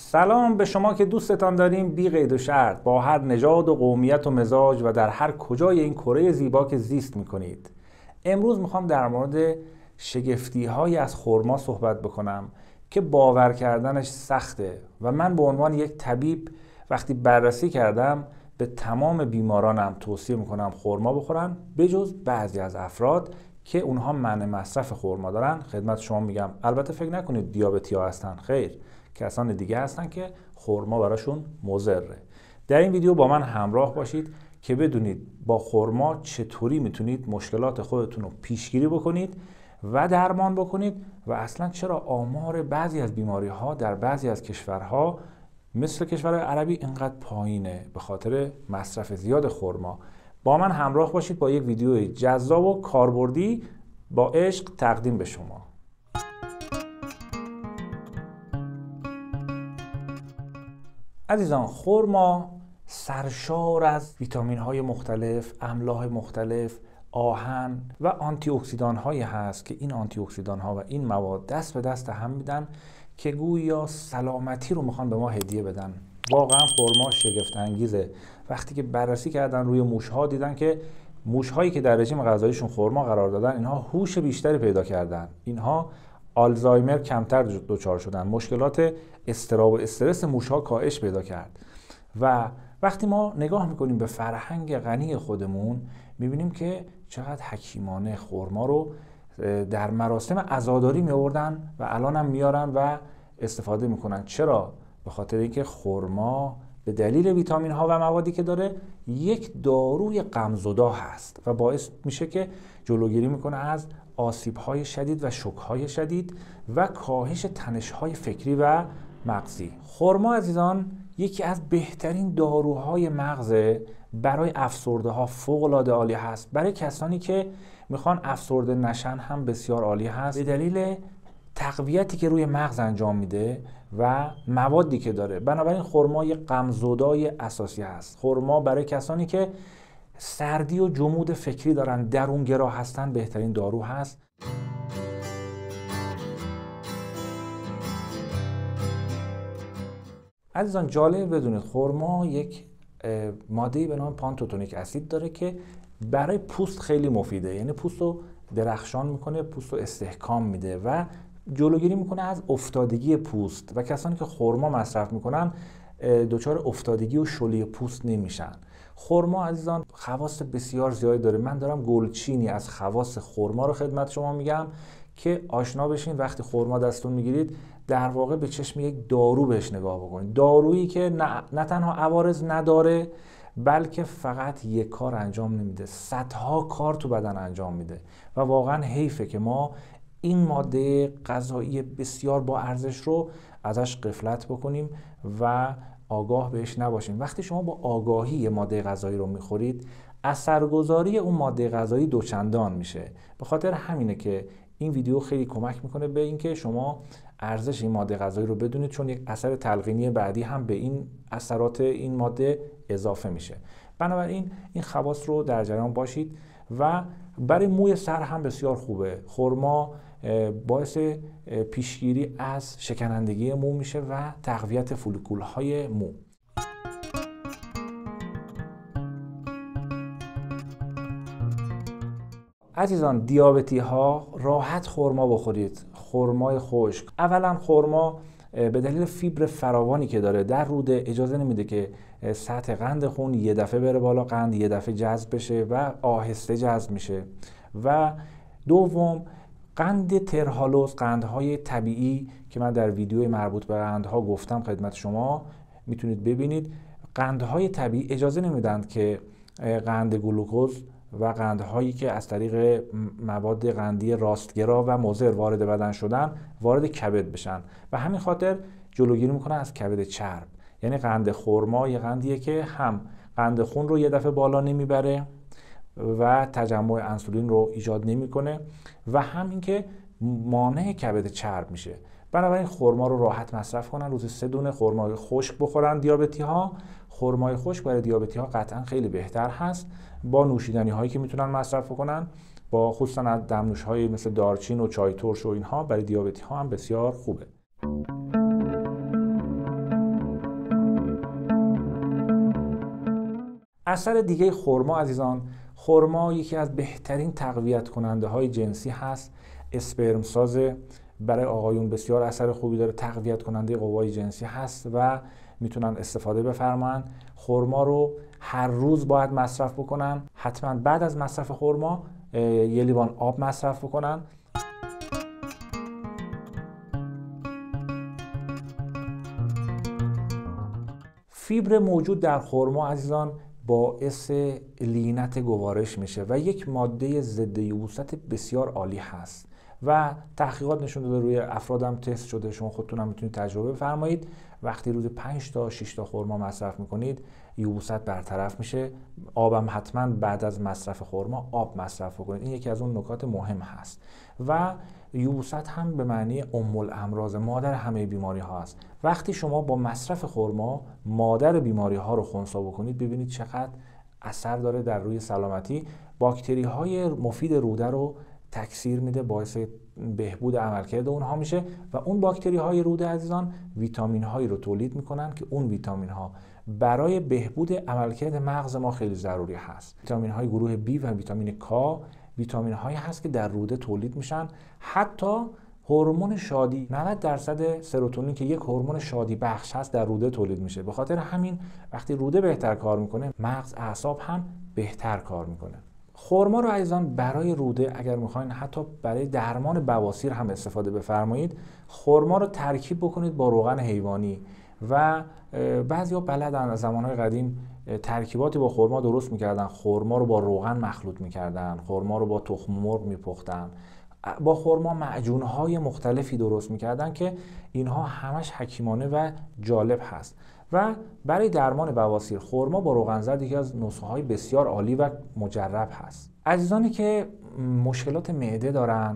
سلام به شما که دوستتان داریم بی قید و شرط با هر نژاد و قومیت و مزاج و در هر کجای این کره زیبا که زیست میکنید. امروز میخوام در مورد شگفتی‌هایی از خرما صحبت بکنم که باور کردنش سخته و من به عنوان یک طبیب وقتی بررسی کردم به تمام بیمارانم توصیه میکنم خرما بخورن بجز بعضی از افراد که اونها منع مصرف خرما دارن. خدمت شما میگم البته فکر نکنید دیابتی‌ها هستن، خیر، کسان دیگه هستن که خرما براشون مضره. در این ویدیو با من همراه باشید که بدونید با خرما چطوری میتونید مشکلات خودتون رو پیشگیری بکنید و درمان بکنید و اصلا چرا آمار بعضی از بیماری ها در بعضی از کشورها مثل کشورهای عربی اینقدر پایینه به خاطر مصرف زیاد خرما. با من همراه باشید با یک ویدیو جذاب و کاربردی با عشق تقدیم به شما. عزیزان، خرما سرشار از ویتامین های مختلف، املاح مختلف، آهن و آنتی اکسیدان هایی هست که این آنتی اکسیدان ها و این مواد دست به دست هم میدن که گویا سلامتی رو میخوان به ما هدیه بدن. واقعا خرما شگفت انگیزه. وقتی که بررسی کردن روی موشها دیدن که موشهایی که در رژیم غذاییشون خرما قرار دادن اینها هوش بیشتری پیدا کردن، اینها آلزایمر کمتر دچار شدن، مشکلات اضطراب و استرس موشها کاهش پیدا کرد. و وقتی ما نگاه میکنیم به فرهنگ غنی خودمون میبینیم که چقدر حکیمانه خرما رو در مراسم عزاداری میآوردن و الان هم میارن و استفاده میکنن. چرا؟ به خاطر اینکه خرما به دلیل ویتامین ها و موادی که داره یک داروی غمزدا هست و باعث میشه که جلوگیری میکنه از آسیب های شدید و شوک های شدید و کاهش تنش های فکری و مغزی. خرما عزیزان یکی از بهترین داروهای مغز برای افسرده ها فوق العاده عالی هست. برای کسانی که میخوان افسرده نشن هم بسیار عالی هست به دلیل تقویتی که روی مغز انجام میده و موادی که داره. بنابراین خرما یک غمزدای اساسی هست. خرما برای کسانی که سردی و جمود فکری دارن، درونگرا هستن، بهترین دارو هست. عزیزان جالب بدونید خرما یک ماده‌ای به نام پانتوتونیک اسید داره که برای پوست خیلی مفیده، یعنی پوست رو درخشان میکنه، پوست رو استحکام میده و جلوگیری میکنه از افتادگی پوست و کسانی که خرما مصرف میکنن دچار افتادگی و شلی پوست نمیشن. خرما عزیزان خواص بسیار زیادی داره. من دارم گلچینی از خواص خرما رو خدمت شما میگم که آشنا بشین. وقتی خرما دستون میگیرید در واقع به چشم یک دارو بهش نگاه بکنید، دارویی که نه تنها عوارض نداره بلکه فقط یک کار انجام نمیده، صدها کار تو بدن انجام میده و واقعا حیفه که ما این ماده غذایی بسیار با ارزش رو ازش غفلت بکنیم و آگاه بهش نباشیم. وقتی شما با آگاهی ماده غذایی رو میخورید اثرگذاری اون ماده غذایی دوچندان میشه. به خاطر همینه که این ویدیو خیلی کمک میکنه به اینکه شما ارزش این ماده غذایی رو بدونید، چون یک اثر تلقینی بعدی هم به این اثرات این ماده اضافه میشه. بنابراین این خواص رو در جریان باشید و برای موی سر هم بسیار خوبه. خرما باعث پیشگیری از شکنندگی مو میشه و تقویت فولیکول های مو. عزیزان دیابتی ها راحت خرما بخورید، خرمای خشک. اولا خرما به دلیل فیبر فراوانی که داره در روده اجازه نمیده که سطح قند خون یه دفعه بره بالا، قند یه دفعه جذب بشه و آهسته جذب میشه. و دوم قند ترهالوز، قندهای طبیعی که من در ویدیوی مربوط به قندها گفتم خدمت شما میتونید ببینید، قندهای طبیعی اجازه نمیدن که قند گلوکوز و قندهایی که از طریق مواد قندی راستگرا و مضر وارد بدن شدن وارد کبد بشن و همین خاطر جلوگیری میکنن از کبد چرب. یعنی قند خرما یه قندیه که هم قند خون رو یه دفعه بالا نمیبره و تجمع انسولین رو ایجاد نمیکنه و همین که مانع کبد چرب میشه. بنابراین خرما رو راحت مصرف کنن، روزی 3 دونه خرمای خشک بخورن دیابتی ها. خرمای خشک برای دیابتی ها قطعا خیلی بهتر هست با نوشیدنی هایی که میتونن مصرف کنن، با خصوصا دمنوش های مثل دارچین و چای ترش و اینها برای دیابتی ها هم بسیار خوبه. اثر دیگه خرما عزیزان، خرما یکی از بهترین تقویت کننده های جنسی هست، اسپرم سازه، برای آقایون بسیار اثر خوبی داره، تقویت کننده قوای جنسی هست و میتونن استفاده بفرماین. خرما رو هر روز باید مصرف بکنن، حتما بعد از مصرف خرما 1 لیوان آب مصرف بکنن. فیبر موجود در خرما عزیزان باعث لینت گوارش میشه و یک ماده ضد یبوست بسیار عالی هست و تحقیقات نشون داده، روی افرادم تست شده، شما خودتون هم میتونید تجربه بفرمایید. وقتی روز 5 تا 6 تا خرما مصرف میکنید یبوست برطرف میشه. آبم حتما بعد از مصرف خرما آب مصرف بکنید، این یکی از اون نکات مهم هست. و یبوست هم به معنی ام الامراض، مادر همه بیماری ها است. وقتی شما با مصرف خرما مادر بیماری ها رو خنثی بکنید، ببینید چقدر اثر داره در روی سلامتی. باکتری های مفید روده رو تکثیر میده، باعث بهبود عملکرد اونها میشه و اون باکتری های روده عزیزان ویتامین هایی رو تولید میکنن که اون ویتامین ها برای بهبود عملکرد مغز ما خیلی ضروری هست. ویتامین های گروه B و ویتامین K ویتامین هایی هست که در روده تولید میشن. حتی هورمون شادی، 90% سروتونین که یک هورمون شادی بخش هست در روده تولید میشه. به خاطر همین وقتی روده بهتر کار میکنه، مغز، اعصاب هم بهتر کار میکنه. خرما رو عزیزان برای روده اگر میخواین حتی برای درمان بواسیر هم استفاده بفرمایید، خرما رو ترکیب بکنید با روغن حیوانی و بعضیا بلدن، از زمانهای قدیم ترکیباتی با خرما درست میکردن. خرما رو با روغن مخلوط میکردن، خرما رو با تخم مرغ میپختن، با خرما معجونهای مختلفی درست میکردن که اینها همش حکیمانه و جالب هست. و برای درمان بواسیر خرما با روغن زرد یکی از نسخه های بسیار عالی و مجرب هست. عزیزانی که مشکلات معده دارن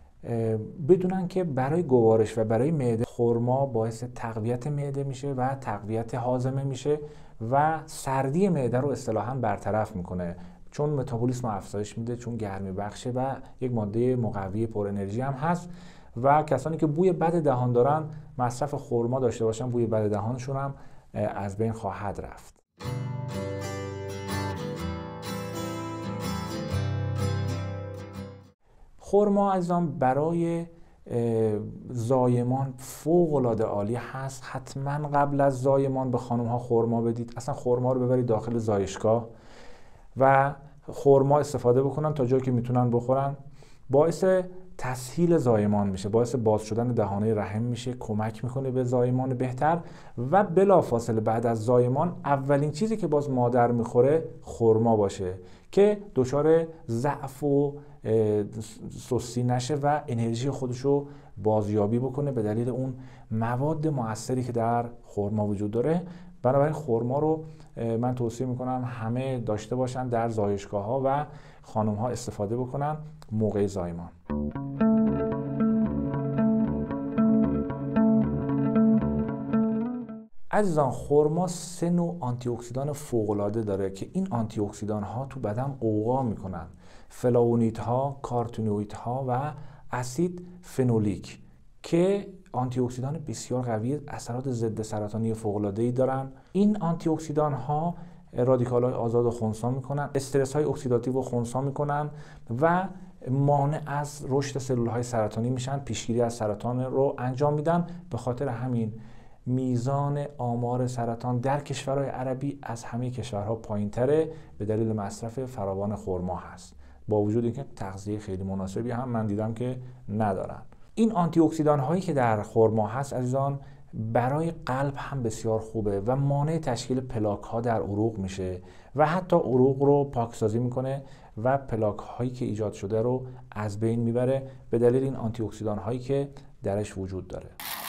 بدونن که برای گوارش و برای معده خرما باعث تقویت معده میشه و تقویت هاضمه میشه و سردی معده رو اصطلاحاً برطرف میکنه، چون متابولیسم رو افزایش میده، چون گرمی بخشه و یک ماده مقوی پر انرژی هم هست. و کسانی که بوی بد دهان دارن مصرف خرما داشته باشن، بوی بد دهانشون هم از بین خواهد رفت. خرما عزیزان برای زایمان فوق العاده عالی هست. حتما قبل از زایمان به خانم ها خرما بدید. اصلا خرما رو ببرید داخل زایشگاه و خرما استفاده بکنن تا جایی که میتونن بخورن. باعث تسهیل زایمان میشه، باعث باز شدن دهانه رحم میشه، کمک میکنه به زایمان بهتر و بلافاصله بعد از زایمان اولین چیزی که باز مادر میخوره خرما باشه که دچار ضعف و سستی نشه و انرژی خودشو بازیابی بکنه به دلیل اون مواد مؤثری که در خرما وجود داره. بنابراین خرما رو من توصیه میکنم همه داشته باشن در زایشگاه ها و خانم ها استفاده بکنن موقع زایمان. عزیزان خرما 3 نوع آنتی اکسیدان فوق العاده داره که این آنتی اکسیدان ها تو بدن قوقا میکنن: فلاوونیدها، کارتینوئیدها و اسید فنولیک که آنتی اکسیدان بسیار قوی، اثرات ضد سرطانی فوق العاده ای دارن. این آنتی اکسیدان ها رادیکال های آزاد رو خنثی میکنن، استرس های اکسیداتیو رو خنثی میکنن و مانع از رشد سلول های سرطانی میشن، پیشگیری از سرطان رو انجام میدن. به خاطر همین میزان آمار سرطان در کشورهای عربی از همه کشورها پایین‌تره به دلیل مصرف فراوان خرما هست، با وجود اینکه تغذیه خیلی مناسبی هم من دیدم که ندارن. این آنتی اکسیدان هایی که در خرما هست عزیزان برای قلب هم بسیار خوبه و مانع تشکیل پلاک ها در عروق میشه و حتی عروق رو پاکسازی میکنه و پلاک هایی که ایجاد شده رو از بین میبره به دلیل این آنتی اکسیدان هایی که درش وجود داره.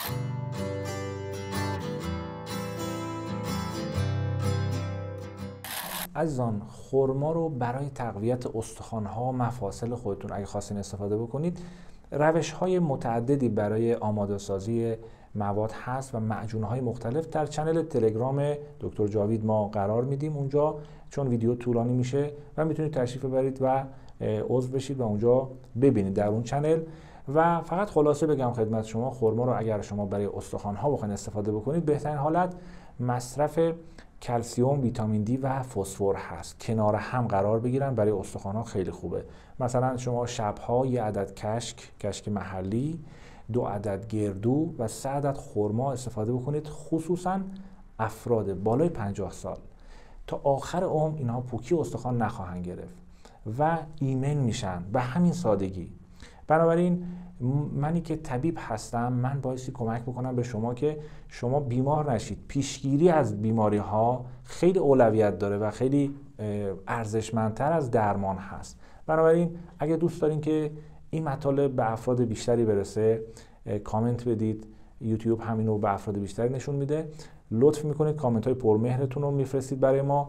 عزیزان خرما رو برای تقویت استخوان‌ها و مفاصل خودتون اگه خواستین استفاده بکنید، روش‌های متعددی برای آماده سازی مواد هست و معجون‌های مختلف در چنل تلگرام دکتر جاوید ما قرار میدیم اونجا، چون ویدیو طولانی میشه و میتونید تشریف ببرید و عضو بشید و اونجا ببینید در اون چنل. و فقط خلاصه بگم خدمت شما، خرما رو اگر شما برای استخوان‌ها بخواید استفاده بکنید، بهترین حالت مصرف کلسیم، ویتامین دی و فسفر هست. کنار هم قرار بگیرن برای استخوان‌ها خیلی خوبه. مثلا شما شب‌ها یه عدد کشک محلی، 2 عدد گردو و 3 عدد خرما استفاده بکنید، خصوصا افراد بالای 50 سال. تا آخر عمر اینها پوکی استخوان نخواهند گرفت و ایمن میشن به همین سادگی. بنابراین منی که طبیب هستم، من بایستی کمک بکنم به شما که شما بیمار نشید. پیشگیری از بیماری ها خیلی اولویت داره و خیلی ارزشمندتر از درمان هست. بنابراین اگه دوست دارین که این مطالب به افراد بیشتری برسه، کامنت بدید. یوتیوب همین رو به افراد بیشتری نشون میده. لطف میکنید کامنت های پرمهرتون رو میفرستید برای ما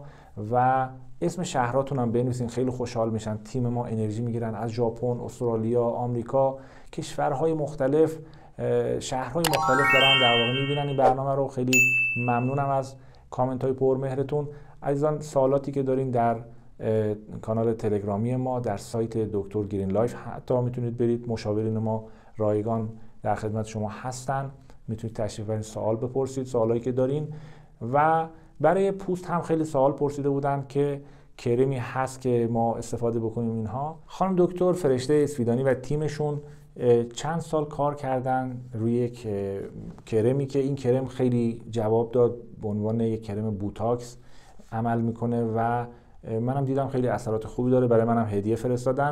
و اسم شهراتون هم بنویسین، خیلی خوشحال میشن. تیم ما انرژی میگیرن از ژاپن، استرالیا، آمریکا، کشورهای مختلف، شهرهای مختلف دارن در واقع میبینن این برنامه رو. خیلی ممنونم از کامنت های پرمهرتون. عزیزان، سوالاتی که دارین در کانال تلگرامی ما، در سایت دکتر گرین لایف حتی میتونید برید. مشاورین ما رایگان در خدمت شما هستن، میتونید تشریف برید سوال بپرسید، سوالایی که دارین. و برای پوست هم خیلی سوال پرسیده بودن که کرمی هست که ما استفاده بکنیم اینها. خانم دکتر فرشته اسفیدانی و تیمشون چند سال کار کردن روی یک کرمی که این کرم خیلی جواب داد، به عنوان یک کرم بوتاکس عمل میکنه و منم دیدم خیلی اثرات خوبی داره. برای منم هدیه فرستادن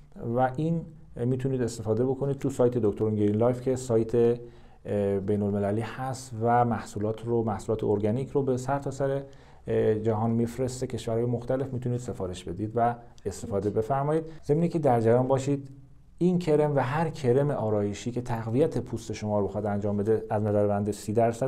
و این میتونید استفاده بکنید تو سایت دکتر گرین لایف که سایت بین المللی هست و محصولات ارگانیک رو به سر تا سر جهان میفرسته، کشورهای مختلف. میتونید سفارش بدید و استفاده بفرمایید. ضمن که در جریان باشید این کرم و هر کرم آرایشی که تقویت پوست شما رو بخواد انجام بده، از نظر بنده 30%،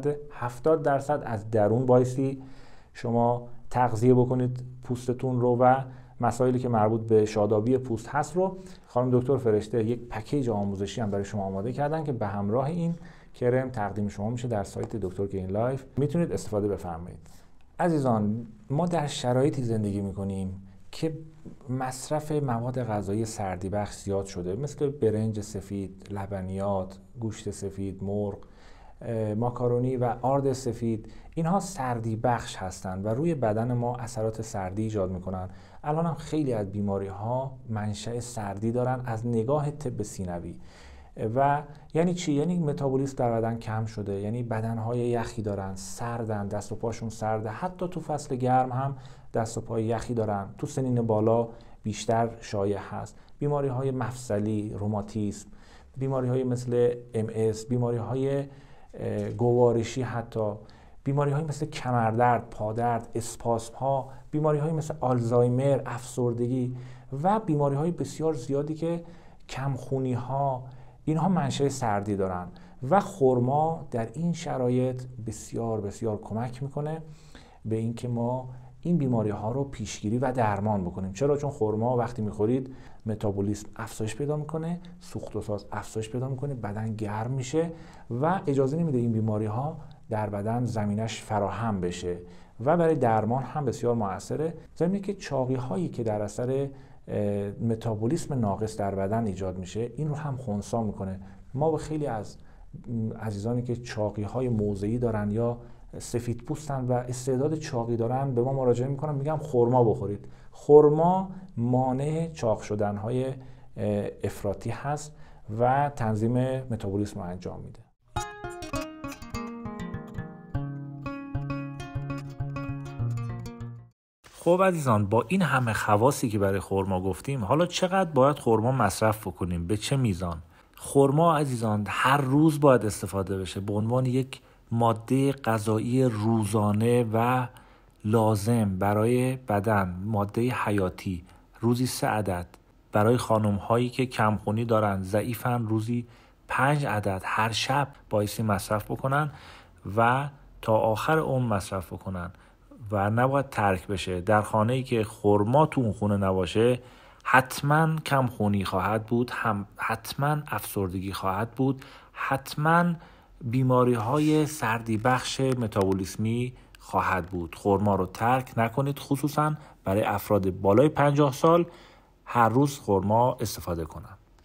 70% از درون بایستی شما تغذیه بکنید پوستتون رو و مسائلی که مربوط به شادابی پوست هست رو خانم دکتر فرشته یک پکیج آموزشی هم برای شما آماده کردن که به همراه این کرم تقدیم شما میشه در سایت دکتر گرین لایف. میتونید استفاده بفرمایید. عزیزان، ما در شرایطی زندگی میکنیم که مصرف مواد غذایی سردی بخش زیاد شده، مثل برنج سفید، لبنیات، گوشت سفید، مرغ، ماکارونی و آرد سفید. اینها سردی بخش هستند و روی بدن ما اثرات سردی ایجاد میکنن. الان هم خیلی از بیماری ها منشأ سردی دارن از نگاه طب سینوی. و یعنی چی؟ یعنی متابولیسم در بدن کم شده، یعنی بدنهای یخی دارن، سردن، دست و پاشون سرده، حتی تو فصل گرم هم دست و پای یخی دارن. تو سنین بالا بیشتر شایع هست. بیماری های مفصلی، روماتیسم، بیماری های مثل MS، بیماری های گوارشی، حتی بیماری های مثل کمردرد، پادرد، اسپاسم ها، بیماری های مثل آلزایمر، افسردگی و بیماری های بسیار زیادی که کمخونی ها، اینها منشأ سردی دارن و خرما در این شرایط بسیار بسیار کمک میکنه به اینکه ما این بیماری ها رو پیشگیری و درمان بکنیم. چرا؟ چون خرما وقتی میخورید متابولیسم افزایش پیدا میکنه، سوخت و ساز افزایش پیدا میکنه، بدن گرم میشه و اجازه نمیده این بیماری ها در بدن زمینش فراهم بشه و برای درمان هم بسیار موثره. ضمن که چاقی هایی که در اثر متابولیسم ناقص در بدن ایجاد میشه، این رو هم خنثی میکنه. ما به خیلی از عزیزانی که چاقی های موضعی دارن یا سفید پوستن و استعداد چاقی دارن به ما مراجعه میکنن، میگم خرما بخورید. خرما مانع چاق شدن های افراطی هست و تنظیم متابولیسم رو انجام میده. خب عزیزان، با این همه خواصی که برای خرما گفتیم، حالا چقدر باید خرما مصرف بکنیم؟ به چه میزان؟ خرما عزیزان هر روز باید استفاده بشه به عنوان یک ماده غذایی روزانه و لازم برای بدن، ماده حیاتی. روزی 3 عدد. برای خانم هایی که کمخونی دارن، ضعیفن، روزی 5 عدد هر شب بایستی مصرف بکنن و تا آخر عمر مصرف بکنن و نباید ترک بشه. در خانه‌ای که خرما تو اون خونه نباشه، حتما کمخونی خواهد بود، حتما افسردگی خواهد بود، حتما بیماری های سردی بخش متابولیسمی خواهد بود. خرما رو ترک نکنید، خصوصا برای افراد بالای 50 سال هر روز خرما استفاده کنن.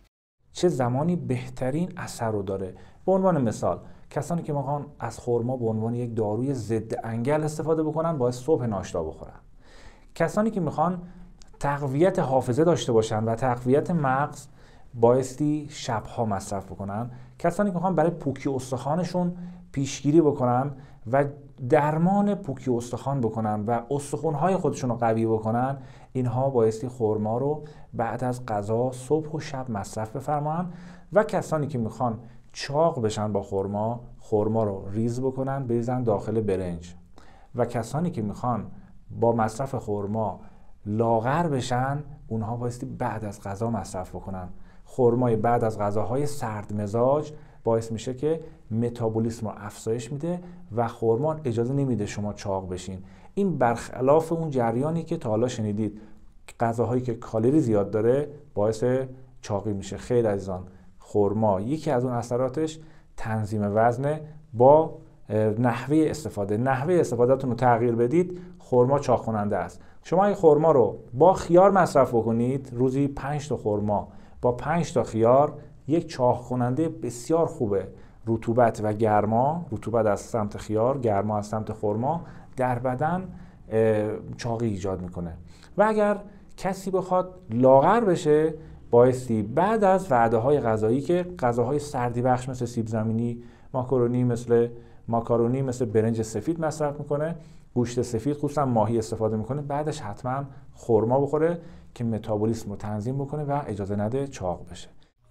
چه زمانی بهترین اثر رو داره. به عنوان مثال کسانی که میخوان از خرما به عنوان یک داروی ضد انگل استفاده بکنن باید صبح ناشتا بخورن. کسانی که میخوان تقویت حافظه داشته باشن و تقویت مغز بایستی شبها مصرف بکنن. کسانی که میخوان برای پوکی استخوانشون پیشگیری بکنن و درمان پوکی استخوان بکنن و استخوان‌های خودشون رو قوی بکنن، اینها بایستی خرما رو بعد از غذا صبح و شب مصرف بفرمایند. و کسانی که میخوان چاق بشن با خرما رو ریز بکنن بریزن داخل برنج. و کسانی که میخوان با مصرف خرما لاغر بشن، اونها بایستی بعد از غذا مصرف بکنن. خرمای بعد از غذاهای سرد مزاج باعث میشه که متابولیسم رو افزایش میده و خرما اجازه نمیده شما چاق بشین. این برخلاف اون جریانی که تا حالا شنیدید غذاهایی که کالری زیاد داره باعث چاقی میشه. خیر عزیزان، خرما یکی از اون اثراتش تنظیم وزنه. با نحوه استفادهتون رو تغییر بدید، خرما چاق کننده است. شما این خرما رو با خیار مصرف بکنید، روزی 5 تا خرما با 5 تا خیار، یک چاق کننده بسیار خوبه. رطوبت و گرما، رطوبت از سمت خیار، گرما از سمت خرما در بدن چاقی ایجاد میکنه. و اگر کسی بخواد لاغر بشه بایستی بعد از وعده‌های غذایی که غذاهای سردی بخش مثل سیب زمینی، ماکارونی مثل برنج سفید مصرف میکنه، گوشت سفید خصوصا ماهی استفاده میکنه، بعدش حتما خرما بخوره که متابولیسم رو تنظیم بکنه و اجازه نده چاق بشه.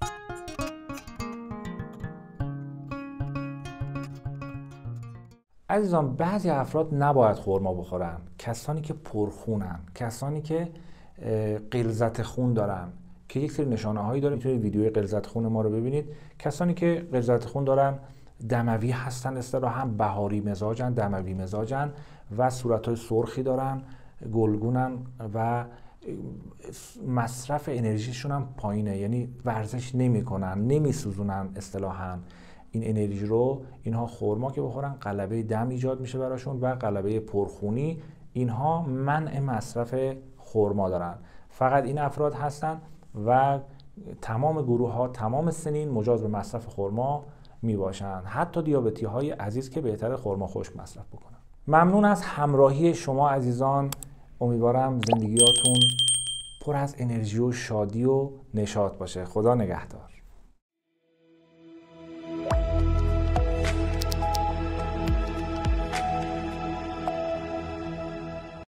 عزیزان، بعضی افراد نباید خرما بخورن. کسانی که پرخونن، کسانی که غلظت خون دارن که یک سری نشانه هایی داره. میتونید ویدیوی غلظت خون ما رو ببینید. کسانی که غلظت خون دارن، دموی هستن، اصطلاحاً بهاری مزاجن، دموی مزاجن و صورت‌های سرخی دارن، گلگونن و مصرف انرژیشون هم پایینه، یعنی ورزش نمی‌کنن، نمی‌سوزونن اصطلاحاً این انرژی رو. اینها خرما که بخورن غلبه دم ایجاد میشه براشون و غلبه پرخونی. اینها منع مصرف خرما دارن. فقط این افراد هستن و تمام گروه‌ها، تمام سنین مجاز به مصرف خرما می باشند. حتی دیابتی های عزیز که بهتره خرما خشک مصرف بکنن. ممنون از همراهی شما عزیزان. امیدوارم زندگیاتون پر از انرژی و شادی و نشاط باشه. خدا نگهدار.